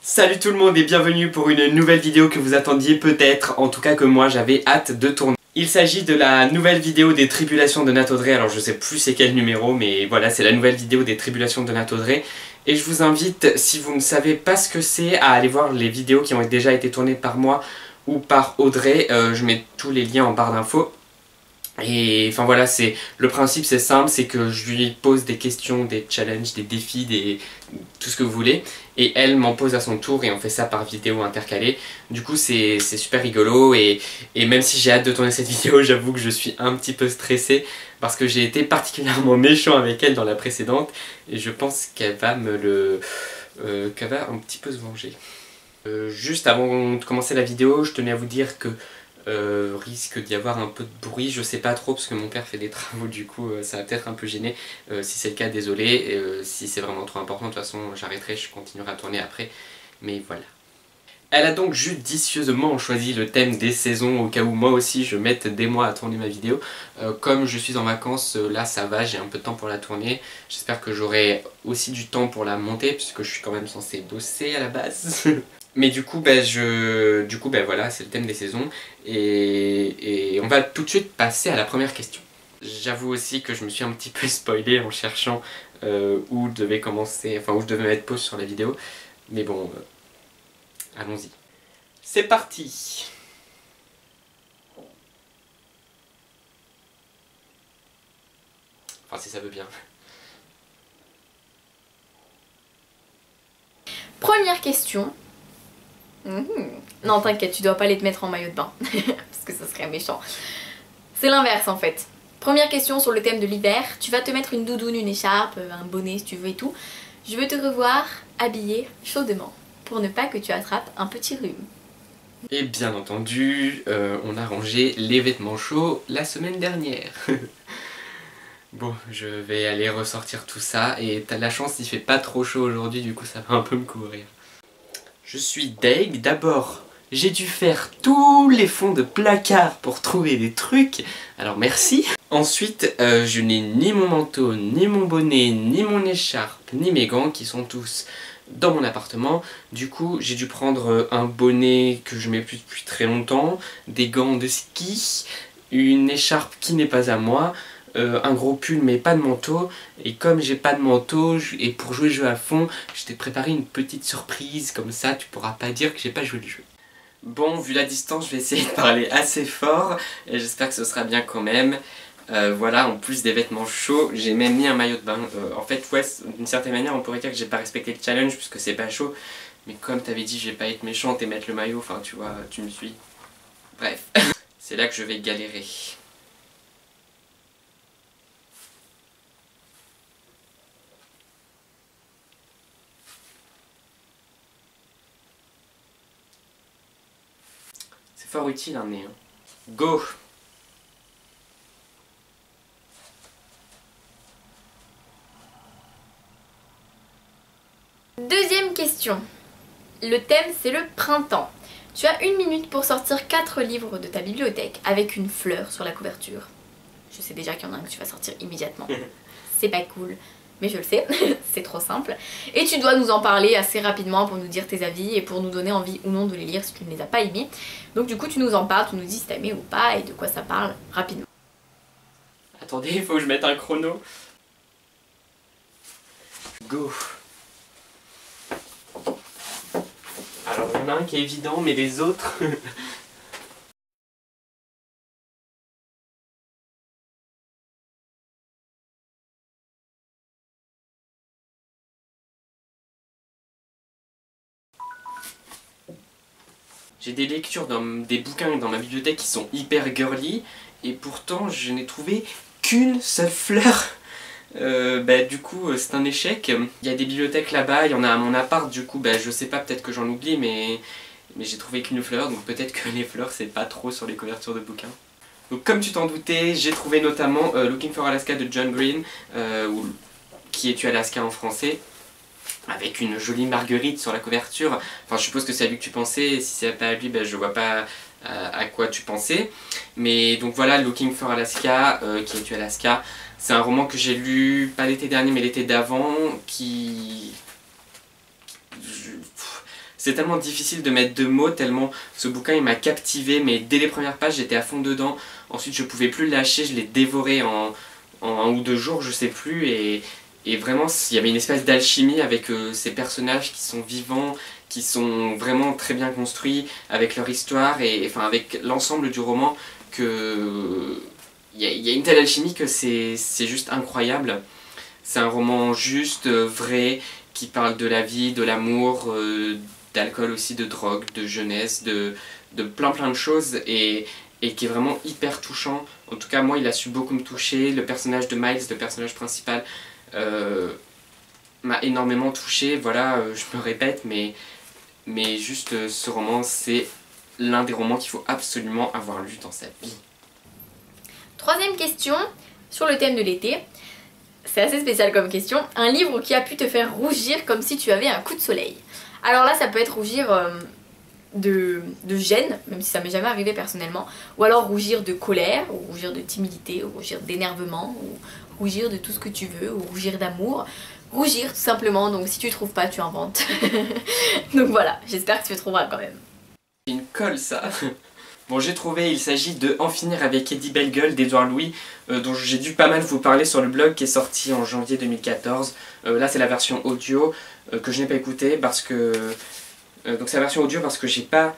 Salut tout le monde et bienvenue pour une nouvelle vidéo que vous attendiez peut-être, en tout cas que moi j'avais hâte de tourner. Il s'agit de la nouvelle vidéo des tribulations de Nath Audrey, alors je sais plus c'est quel numéro mais voilà c'est la nouvelle vidéo des tribulations de Nath Audrey. Et je vous invite, si vous ne savez pas ce que c'est, à aller voir les vidéos qui ont déjà été tournées par moi ou par Audrey, je mets tous les liens en barre d'infos. Et enfin voilà, le principe c'est simple, c'est que je lui pose des questions, des challenges, des défis, tout ce que vous voulez. Et elle m'en pose à son tour et on fait ça par vidéo intercalée. Du coup c'est super rigolo et même si j'ai hâte de tourner cette vidéo, j'avoue que je suis un petit peu stressé parce que j'ai été particulièrement méchant avec elle dans la précédente. Et je pense qu'elle va qu'elle va un petit peu se venger. Juste avant de commencer la vidéo, je tenais à vous dire que risque d'y avoir un peu de bruit, je sais pas trop parce que mon père fait des travaux, du coup ça va peut-être un peu gêner. Si c'est le cas, désolé. Si c'est vraiment trop important, de toute façon j'arrêterai, je continuerai à tourner après, mais voilà. Elle a donc judicieusement choisi le thème des saisons au cas où moi aussi je mette des mois à tourner ma vidéo. Comme je suis en vacances, là ça va, j'ai un peu de temps pour la tourner. J'espère que j'aurai aussi du temps pour la monter puisque je suis quand même censé bosser à la base. Mais du coup, voilà, c'est le thème des saisons. Et on va tout de suite passer à la première question. J'avoue aussi que je me suis un petit peu spoilé en cherchant où je devais mettre pause sur la vidéo. Mais bon, allons-y. C'est parti! Enfin, si ça veut bien. Première question. Non, t'inquiète, tu dois pas aller te mettre en maillot de bain, parce que ça serait méchant. C'est l'inverse en fait. Première question sur le thème de l'hiver. Tu vas te mettre une doudoune, une écharpe, un bonnet si tu veux et tout. Je veux te revoir habillée chaudement, pour ne pas que tu attrapes un petit rhume. Et bien entendu, on a rangé les vêtements chauds la semaine dernière. Bon, je vais aller ressortir tout ça, et t'as de la chance, il fait pas trop chaud aujourd'hui, du coup ça va un peu me couvrir. Je suis deg, d'abord j'ai dû faire tous les fonds de placard pour trouver des trucs, alors merci. Ensuite, je n'ai ni mon manteau, ni mon bonnet, ni mon écharpe, ni mes gants qui sont tous dans mon appartement. Du coup, j'ai dû prendre un bonnet que je mets plus depuis très longtemps, des gants de ski, une écharpe qui n'est pas à moi, un gros pull mais pas de manteau. Et comme j'ai pas de manteau et pour jouer le jeu à fond, je t'ai préparé une petite surprise, comme ça tu pourras pas dire que j'ai pas joué le jeu. Bon, vu la distance, je vais essayer de parler assez fort et j'espère que ce sera bien quand même. Voilà, en plus des vêtements chauds, j'ai même mis un maillot de bain. En fait, ouais, d'une certaine manière, on pourrait dire que j'ai pas respecté le challenge puisque c'est pas chaud. Mais comme t'avais dit, je vais pas être méchante et mettre le maillot, enfin tu vois, tu me suis. Bref, c'est là que je vais galérer. C'est fort utile un nez. Hein. Go! Deuxième question. Le thème c'est le printemps. Tu as 1 minute pour sortir 4 livres de ta bibliothèque avec une fleur sur la couverture. Je sais déjà qu'il y en a un que tu vas sortir immédiatement. C'est pas cool, mais je le sais, c'est trop simple. Et tu dois nous en parler assez rapidement pour nous dire tes avis et pour nous donner envie ou non de les lire si tu ne les as pas aimés. Donc du coup tu nous en parles, tu nous dis si t'as aimé ou pas et de quoi ça parle rapidement. Attendez, il faut que je mette un chrono. Go! Alors il y en a un qui est évident, mais les autres... J'ai des lectures, des bouquins dans ma bibliothèque qui sont hyper girly, et pourtant je n'ai trouvé qu'une seule fleur. Du coup c'est un échec. Il y a des bibliothèques là-bas, il y en a à mon appart, du coup je sais pas, peut-être que j'en oublie, mais j'ai trouvé qu'une fleur, donc peut-être que les fleurs c'est pas trop sur les couvertures de bouquins. Donc comme tu t'en doutais, j'ai trouvé notamment Looking for Alaska de John Green, ou Qui es-tu Alaska en français, avec une jolie marguerite sur la couverture. Enfin je suppose que c'est à lui que tu pensais, et si c'est pas à lui, je vois pas à quoi tu pensais. Mais donc voilà, Looking for Alaska, Qui es-tu Alaska, c'est un roman que j'ai lu, pas l'été dernier mais l'été d'avant, c'est tellement difficile de mettre de mots, tellement ce bouquin il m'a captivé, mais dès les premières pages j'étais à fond dedans. Ensuite je pouvais plus le lâcher, je l'ai dévoré en 1 ou 2 jours, je sais plus, et vraiment il y avait une espèce d'alchimie avec ces personnages qui sont vivants, qui sont vraiment très bien construits, avec leur histoire, et enfin avec l'ensemble du roman, que il y a une telle alchimie que c'est juste incroyable. C'est un roman juste, vrai, qui parle de la vie, de l'amour, d'alcool aussi, de drogue, de jeunesse, de plein de choses, et qui est vraiment hyper touchant. En tout cas moi il a su beaucoup me toucher, le personnage de Miles, le personnage principal, m'a énormément touché. Voilà, je me répète, mais juste ce roman c'est l'un des romans qu'il faut absolument avoir lu dans sa vie. Troisième question, sur le thème de l'été. C'est assez spécial comme question. Un livre qui a pu te faire rougir comme si tu avais un coup de soleil. Alors là, ça peut être rougir de gêne, même si ça m'est jamais arrivé personnellement, ou alors rougir de colère, ou rougir de timidité, ou rougir d'énervement, ou rougir de tout ce que tu veux, ou rougir d'amour. Rougir tout simplement, donc si tu trouves pas, tu inventes. Donc voilà, j'espère que tu le trouveras quand même. C'est une colle ça. Bon, j'ai trouvé, il s'agit de En finir avec Eddie Bellegueule d'Édouard Louis, dont j'ai dû pas mal vous parler sur le blog, qui est sorti en janvier 2014. Là c'est la version audio que je n'ai pas écoutée parce que... donc c'est la version audio parce que j'ai pas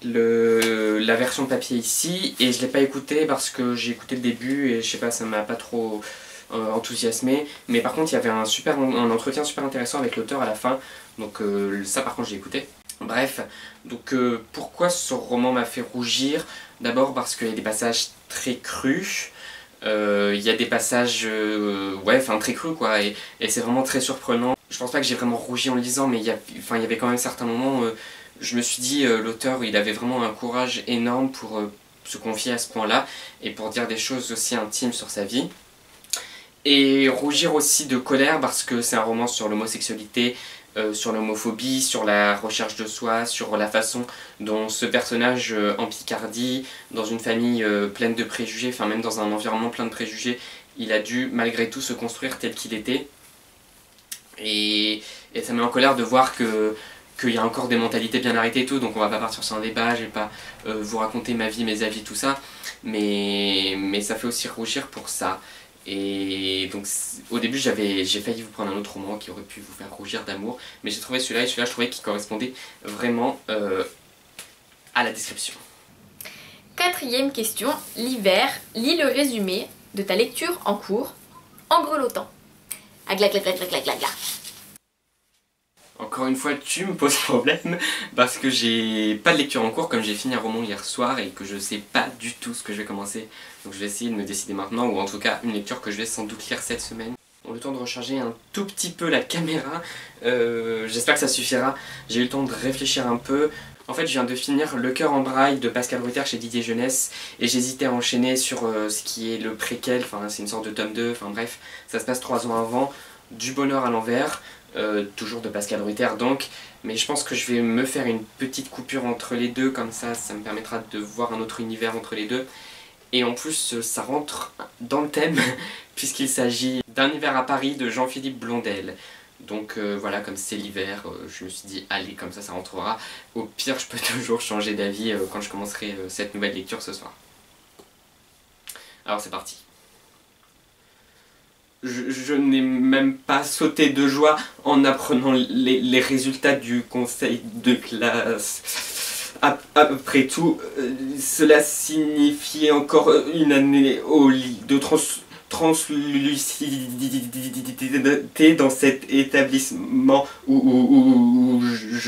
la version papier ici, et je l'ai pas écoutée parce que j'ai écouté le début et je sais pas, ça m'a pas trop enthousiasmé. Mais par contre il y avait un entretien super intéressant avec l'auteur à la fin, donc ça par contre j'ai écouté. Bref, donc pourquoi ce roman m'a fait rougir? D'abord parce qu'il y a des passages très crus, il y a des passages ouais, enfin très crus quoi, et c'est vraiment très surprenant. Je pense pas que j'ai vraiment rougi en le lisant, mais il y avait quand même certains moments où je me suis dit l'auteur il avait vraiment un courage énorme pour se confier à ce point-là et pour dire des choses aussi intimes sur sa vie. Et rougir aussi de colère parce que c'est un roman sur l'homosexualité, sur l'homophobie, sur la recherche de soi, sur la façon dont ce personnage en Picardie, dans une famille pleine de préjugés, enfin même dans un environnement plein de préjugés, il a dû malgré tout se construire tel qu'il était. Et ça me met en colère de voir qu'il y a encore des mentalités bien arrêtées et tout, donc on va pas partir sur un débat, je vais pas vous raconter ma vie, mes avis, tout ça, mais ça fait aussi rougir pour ça. Et donc au début j'ai failli vous prendre un autre roman qui aurait pu vous faire rougir d'amour, mais j'ai trouvé celui-là, et celui-là je trouvais qu'il correspondait vraiment à la description. Quatrième question, l'hiver, lis le résumé de ta lecture en cours en grelottant. Agla gla gla gla gla gla gla. Encore une fois, tu me poses problème parce que j'ai pas de lecture en cours, comme j'ai fini un roman hier soir et que je sais pas du tout ce que je vais commencer. Donc je vais essayer de me décider maintenant, ou en tout cas une lecture que je vais sans doute lire cette semaine. On a eu le temps de recharger un tout petit peu la caméra, j'espère que ça suffira. J'ai eu le temps de réfléchir un peu. En fait je viens de finir Le cœur en braille de Pascal Ruther chez Didier Jeunesse, et j'hésitais à enchaîner sur ce qui est le préquel, enfin c'est une sorte de tome 2, enfin bref, ça se passe 3 ans avant, Du bonheur à l'envers. Toujours de Pascal Ruther donc, mais je pense que je vais me faire une petite coupure entre les deux, comme ça me permettra de voir un autre univers entre les deux. Et en plus ça rentre dans le thème puisqu'il s'agit d'Un hiver à Paris de Jean-Philippe Blondel. Donc voilà, comme c'est l'hiver, je me suis dit allez, comme ça rentrera. Au pire je peux toujours changer d'avis quand je commencerai cette nouvelle lecture ce soir. Alors c'est parti. Je n'ai même pas sauté de joie en apprenant les résultats du conseil de classe. Après tout, cela signifiait encore une année au lit de translucidité dans cet établissement où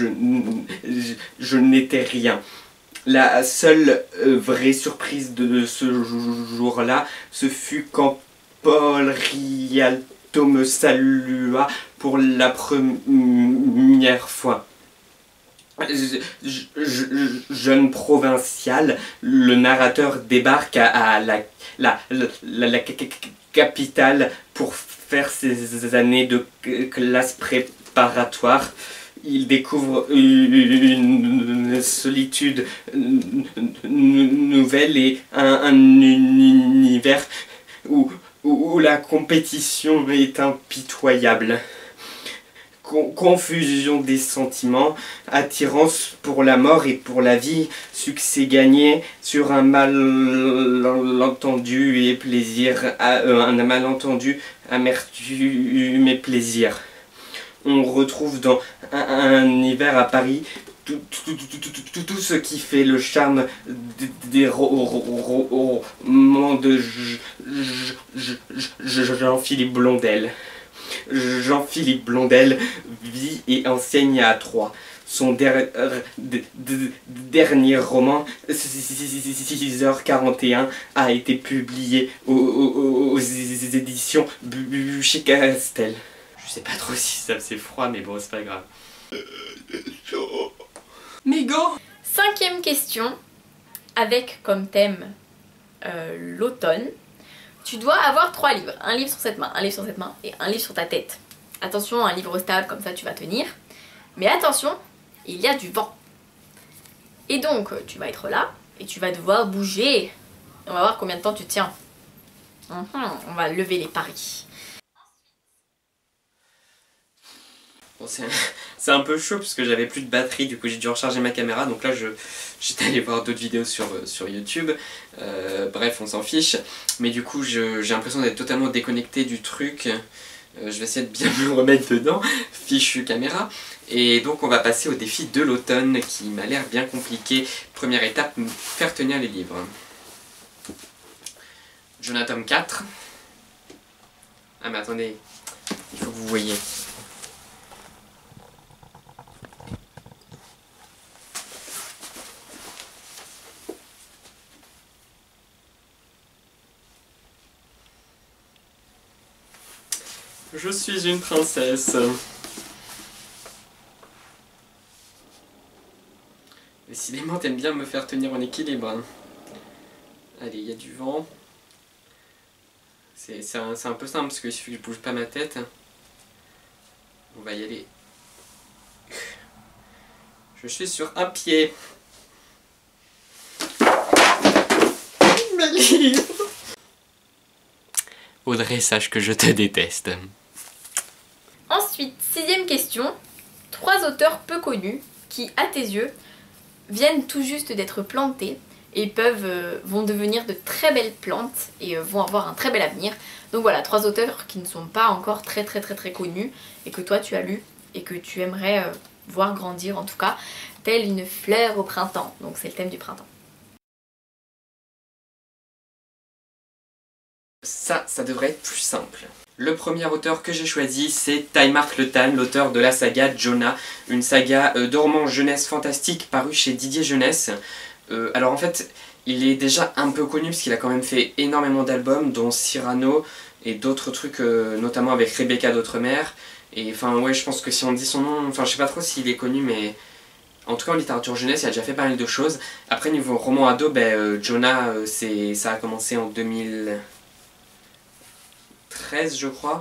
je n'étais rien. La seule vraie surprise de ce jour-là, ce fut quand Paul Rialto me salua pour la première fois. Jeune provincial, le narrateur débarque à la capitale pour faire ses années de classe préparatoire. Il découvre une solitude nouvelle et un univers où la compétition est impitoyable. confusion des sentiments, attirance pour la mort et pour la vie, succès gagné sur un malentendu et plaisir, un malentendu, amertume et plaisir. On retrouve dans un hiver à Paris tout ce qui fait le charme des romans de Jean-Philippe Blondel. Jean-Philippe Blondel vit et enseigne à Troyes. Son dernier roman, 6h41, a été publié aux éditions Bûcher-Castel. Je sais pas trop si ça faisait froid, mais bon, c'est pas grave. Mégo! 5e question, avec comme thème l'automne. Tu dois avoir 3 livres. Un livre sur cette main, un livre sur cette main et un livre sur ta tête. Attention, un livre stable, comme ça tu vas tenir. Mais attention, il y a du vent. Et donc, tu vas être là et tu vas devoir bouger. On va voir combien de temps tu tiens. On va lever les paris. Bon, c'est un peu chaud parce que j'avais plus de batterie, du coup j'ai dû recharger ma caméra, donc là j'étais allé voir d'autres vidéos sur YouTube, bref on s'en fiche, mais du coup j'ai l'impression d'être totalement déconnecté du truc, je vais essayer de bien me remettre dedans, fichu caméra, et donc on va passer au défi de l'automne qui m'a l'air bien compliqué. Première étape, faire tenir les livres. Jonathan 4. Ah mais attendez, il faut que vous voyez. Je suis une princesse. Décidément, t'aimes bien me faire tenir en équilibre. Allez, il y a du vent. C'est un peu simple parce qu'il suffit que je bouge pas ma tête. On va y aller. Je suis sur un pied. Mes livres. Audrey, sache que je te déteste. Ensuite, 6e question. 3 auteurs peu connus qui, à tes yeux, viennent tout juste d'être plantés et vont devenir de très belles plantes et vont avoir un très bel avenir. Donc voilà, 3 auteurs qui ne sont pas encore très connus et que toi tu as lu et que tu aimerais voir grandir en tout cas, telle une fleur au printemps. Donc c'est le thème du printemps. Ça devrait être plus simple. Le premier auteur que j'ai choisi, c'est Teimark Le Tan, l'auteur de la saga Jonah, une saga de romans jeunesse fantastique parue chez Didier Jeunesse. Alors en fait, il est déjà un peu connu parce qu'il a quand même fait énormément d'albums, dont Cyrano et d'autres trucs, notamment avec Rebecca d'Outre-mer. Et enfin ouais, je pense que si on dit son nom, enfin je sais pas trop s'il est connu, mais en tout cas en littérature jeunesse, il a déjà fait pas mal de choses. Après niveau roman ado, Jonah, ça a commencé en 2013 je crois,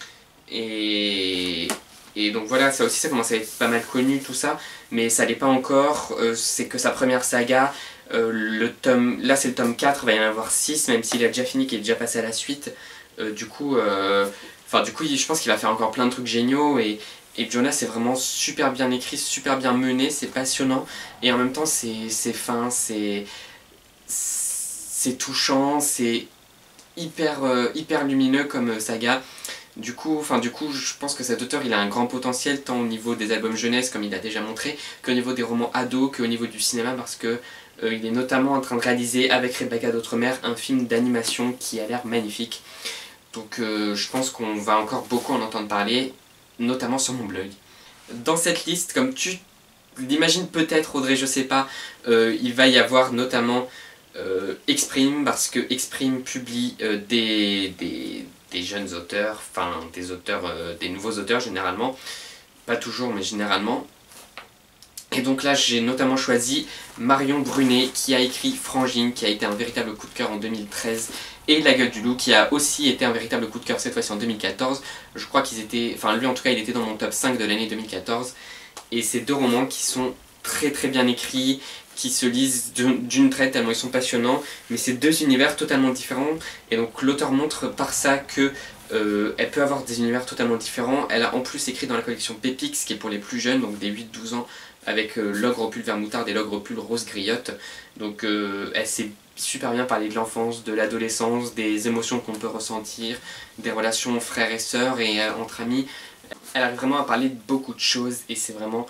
et donc voilà, ça aussi ça commence à être pas mal connu tout ça, mais ça l'est pas encore, c'est que sa première saga, là c'est le tome 4, il va y en avoir 6, même s'il a déjà fini, qu'il est déjà passé à la suite, du coup je pense qu'il va faire encore plein de trucs géniaux, et Jonah c'est vraiment super bien écrit, super bien mené, c'est passionnant, et en même temps c'est fin, c'est touchant, c'est hyper lumineux comme saga. Du coup, je pense que cet auteur il a un grand potentiel tant au niveau des albums jeunesse comme il a déjà montré, qu'au niveau des romans ados, qu'au niveau du cinéma, parce que il est notamment en train de réaliser avec Rebecca d'Outre-mer un film d'animation qui a l'air magnifique. Donc je pense qu'on va encore beaucoup en entendre parler, notamment sur mon blog. Dans cette liste, comme tu l'imagines peut-être Audrey, je sais pas, il va y avoir notamment Exprime, parce que Exprime publie des jeunes auteurs, enfin des auteurs, des nouveaux auteurs généralement, pas toujours mais généralement. Et donc là j'ai notamment choisi Marion Brunet qui a écrit Frangine, qui a été un véritable coup de cœur en 2013, et La Gueule du Loup qui a aussi été un véritable coup de cœur cette fois-ci en 2014. Je crois qu'ils étaient, enfin lui en tout cas il était dans mon top 5 de l'année 2014, et ces deux romans qui sont très bien écrits, qui se lisent d'une traite tellement ils sont passionnants, mais c'est deux univers totalement différents, et donc l'auteur montre par ça que Elle peut avoir des univers totalement différents. Elle a en plus écrit dans la collection Pépix, qui est pour les plus jeunes, donc des 8-12 ans, avec l'ogre au pull vert moutarde et l'ogre au pull rose griotte. Donc elle sait super bien parler de l'enfance, de l'adolescence, des émotions qu'on peut ressentir, des relations frères et sœurs et entre amis. Elle arrive vraiment à parler de beaucoup de choses et c'est vraiment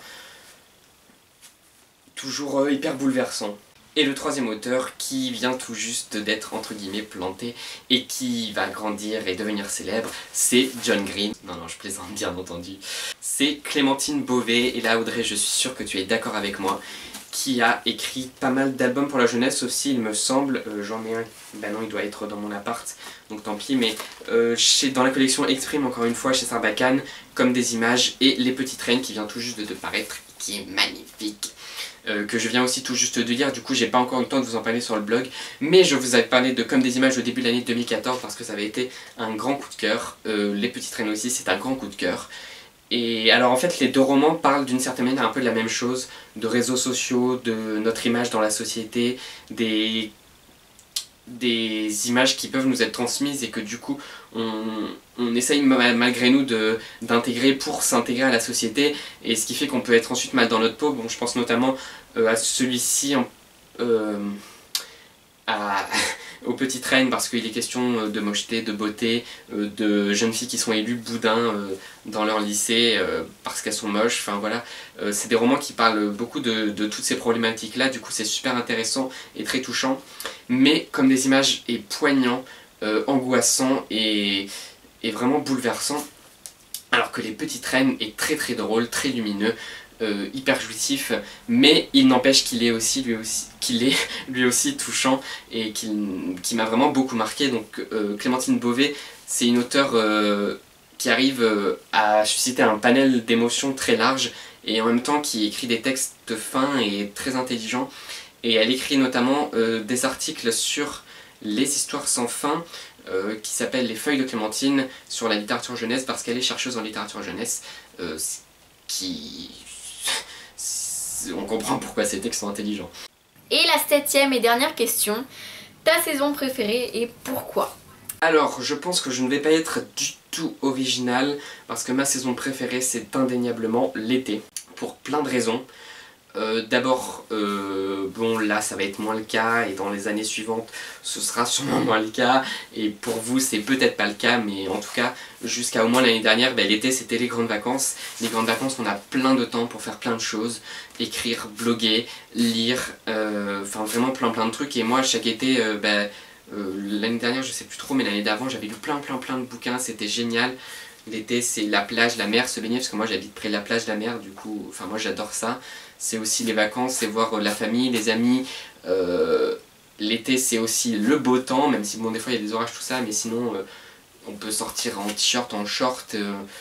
toujours hyper bouleversant. Et le troisième auteur qui vient tout juste d'être entre guillemets planté et qui va grandir et devenir célèbre, c'est John Green. Non, je plaisante bien entendu. C'est Clémentine Beauvais, et là Audrey, je suis sûre que tu es d'accord avec moi, qui a écrit pas mal d'albums pour la jeunesse aussi, il me semble. J'en ai un, ben non, il doit être dans mon appart, donc tant pis, mais dans la collection Exprime, encore une fois, chez Sarbacane, Comme des images, et Les Petites Reines qui vient tout juste de paraître, qui est magnifique. Que je viens aussi tout juste de lire, du coup j'ai pas encore eu le temps de vous en parler sur le blog, mais je vous avais parlé de Comme des images au début de l'année 2014 parce que ça avait été un grand coup de cœur. Les Petites Reines aussi, c'est un grand coup de cœur. Et alors en fait les deux romans parlent d'une certaine manière un peu de la même chose, de réseaux sociaux, de notre image dans la société, des images qui peuvent nous être transmises et que du coup on essaye malgré nous d'intégrer pour s'intégrer à la société, et ce qui fait qu'on peut être ensuite mal dans notre peau. Bon, je pense notamment à celui-ci, aux Petites Reines, parce qu'il est question de mocheté, de beauté, de jeunes filles qui sont élues boudins dans leur lycée parce qu'elles sont moches, enfin voilà. C'est des romans qui parlent beaucoup de toutes ces problématiques là, du coup c'est super intéressant et très touchant, mais Comme des images est poignant, angoissant et vraiment bouleversant, alors que Les Petites Reines est très très drôle, très lumineux, hyper jouissif, mais il n'empêche qu'il est lui aussi touchant et qui m'a vraiment beaucoup marqué. Donc Clémentine Beauvais, c'est une auteure qui arrive à susciter un panel d'émotions très large et en même temps qui écrit des textes fins et très intelligents, et elle écrit notamment des articles sur les histoires sans fin qui s'appellent Les Feuilles de Clémentine sur la littérature jeunesse, parce qu'elle est chercheuse en littérature jeunesse, on comprend pourquoi ces textes sont intelligents. Et la 7e et dernière question, ta saison préférée et pourquoi? Alors, je pense que je ne vais pas être du tout original, parce que ma saison préférée c'est indéniablement l'été, pour plein de raisons. D'abord, bon là ça va être moins le cas, et dans les années suivantes ce sera sûrement moins le cas, et pour vous c'est peut-être pas le cas, mais en tout cas jusqu'à au moins l'année dernière, l'été c'était les grandes vacances. Les grandes vacances, on a plein de temps pour faire plein de choses, écrire, bloguer, lire, enfin vraiment plein de trucs. Et moi chaque été, l'année dernière je sais plus trop, mais l'année d'avant j'avais lu plein de bouquins, c'était génial. L'été c'est la plage, la mer, se baigner, parce que moi j'habite près de la plage, la mer, du coup, enfin moi j'adore ça. C'est aussi les vacances, c'est voir la famille, les amis. L'été c'est aussi le beau temps, même si bon des fois il y a des orages tout ça, mais sinon on peut sortir en t-shirt, en short,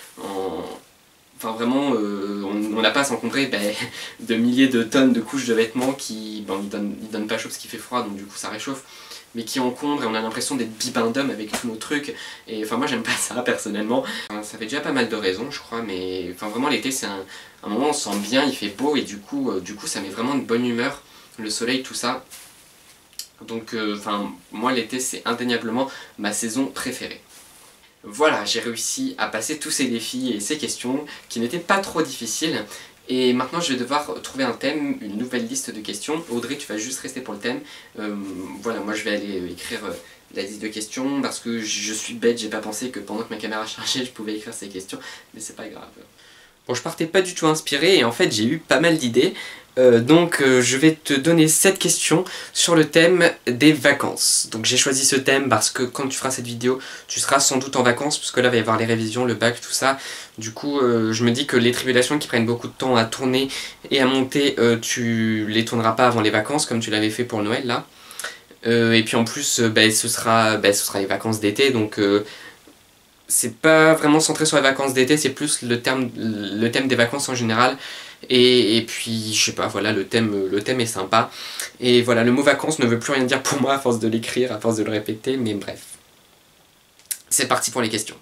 enfin vraiment on n'a pas à s'encombrer de milliers de tonnes de couches de vêtements qui, bon, ils donnent pas chaud parce qu'il fait froid, donc du coup ça réchauffe, mais qui encombrent, et on a l'impression d'être bibendum avec tous nos trucs, et enfin moi j'aime pas ça personnellement. Ça fait déjà pas mal de raisons je crois, mais enfin vraiment l'été c'est un moment où on se sent bien, il fait beau, et du coup ça met vraiment de bonne humeur, le soleil, tout ça. Donc enfin moi l'été c'est indéniablement ma saison préférée. Voilà, j'ai réussi à passer tous ces défis et ces questions qui n'étaient pas trop difficiles. Et maintenant je vais devoir trouver un thème, une nouvelle liste de questions. Audrey, tu vas juste rester pour le thème. Voilà, moi je vais aller écrire la liste de questions parce que je suis bête, j'ai pas pensé que pendant que ma caméra chargeait je pouvais écrire ces questions, mais c'est pas grave. Bon, je partais pas du tout inspiré et en fait j'ai eu pas mal d'idées. Donc je vais te donner 7 questions sur le thème des vacances. Donc j'ai choisi ce thème parce que quand tu feras cette vidéo, tu seras sans doute en vacances, parce que là il va y avoir les révisions, le bac, tout ça. Du coup je me dis que les tribulations qui prennent beaucoup de temps à tourner et à monter, tu les tourneras pas avant les vacances comme tu l'avais fait pour Noël là. Et puis en plus ce sera les vacances d'été, donc c'est pas vraiment centré sur les vacances d'été, c'est plus le thème des vacances en général. Et puis je sais pas, voilà, le thème est sympa. Et voilà, le mot vacances ne veut plus rien dire pour moi à force de l'écrire, à force de le répéter, mais bref. C'est parti pour les questions.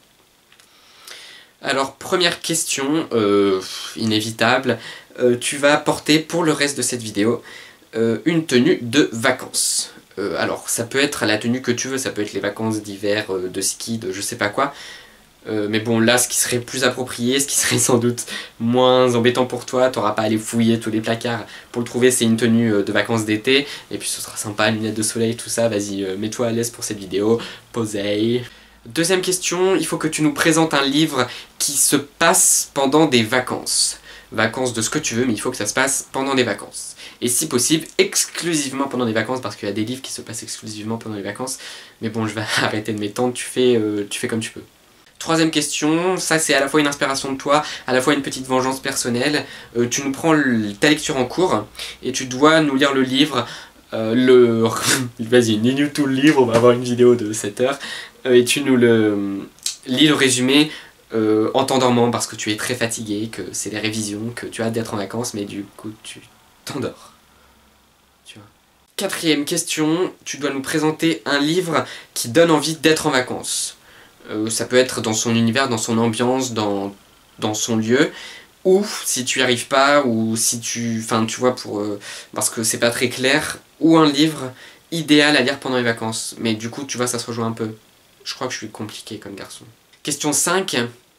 Alors première question, inévitable, tu vas porter pour le reste de cette vidéo une tenue de vacances. Alors ça peut être la tenue que tu veux, ça peut être les vacances d'hiver, de ski, de je sais pas quoi. Mais bon, là, ce qui serait plus approprié, ce qui serait sans doute moins embêtant pour toi, t'auras pas à aller fouiller tous les placards pour le trouver, c'est une tenue de vacances d'été, et puis ce sera sympa, lunettes de soleil, tout ça, vas-y, mets-toi à l'aise pour cette vidéo, posez. Deuxième question, il faut que tu nous présentes un livre qui se passe pendant des vacances. Vacances de ce que tu veux, mais il faut que ça se passe pendant des vacances. Et si possible, exclusivement pendant des vacances, parce qu'il y a des livres qui se passent exclusivement pendant les vacances, mais bon, je vais arrêter de m'étendre, tu fais comme tu peux. Troisième question, ça c'est à la fois une inspiration de toi, à la fois une petite vengeance personnelle. Tu nous prends ta lecture en cours et tu dois nous lire le livre. Vas-y, lis-nous tout le livre, on va avoir une vidéo de 7 heures. Et tu nous lis le résumé en t'endormant parce que tu es très fatigué, que c'est les révisions, que tu as hâte d'être en vacances, mais du coup tu t'endors. Tu vois. Quatrième question, tu dois nous présenter un livre qui donne envie d'être en vacances. Ça peut être dans son univers, dans son ambiance, dans son lieu, ou si tu n'y arrives pas, ou si tu... Enfin, tu vois, parce que c'est pas très clair, ou un livre idéal à lire pendant les vacances. Mais du coup, tu vois, ça se rejoint un peu. Je crois que je suis compliqué comme garçon. Question 5.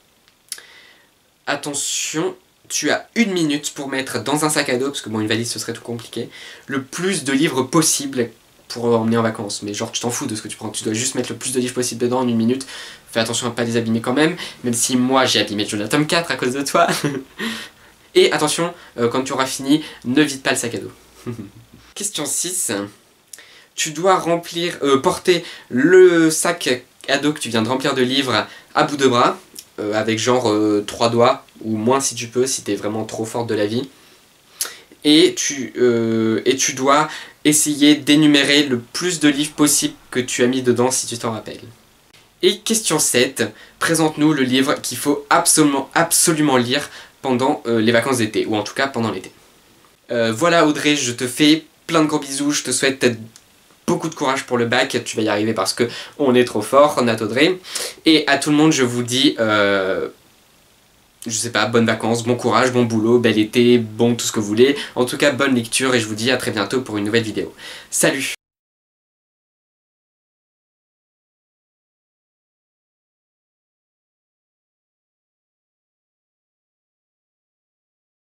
Attention, tu as 1 minute pour mettre dans un sac à dos, parce que bon, une valise, ce serait tout compliqué, le plus de livres possible pour emmener en vacances, mais genre tu t'en fous de ce que tu prends, tu dois juste mettre le plus de livres possible dedans en 1 minute, fais attention à pas les abîmer quand même si moi j'ai abîmé Jonah tome 4 à cause de toi. Et attention, quand tu auras fini, ne vide pas le sac à dos. Question 6, tu dois porter le sac à dos que tu viens de remplir de livres à bout de bras, avec genre 3 doigts, ou moins si tu peux, si t'es vraiment trop forte de la vie. Et tu dois essayer d'énumérer le plus de livres possible que tu as mis dedans si tu t'en rappelles. Et question 7, présente-nous le livre qu'il faut absolument lire pendant les vacances d'été, ou en tout cas pendant l'été. Voilà Audrey, je te fais plein de gros bisous, je te souhaite beaucoup de courage pour le bac, tu vas y arriver parce que on est trop fort, Nat Audrey. Et à tout le monde je vous dis... je sais pas, bonnes vacances, bon courage, bon boulot, bel été, bon tout ce que vous voulez. En tout cas, bonne lecture et je vous dis à très bientôt pour une nouvelle vidéo. Salut!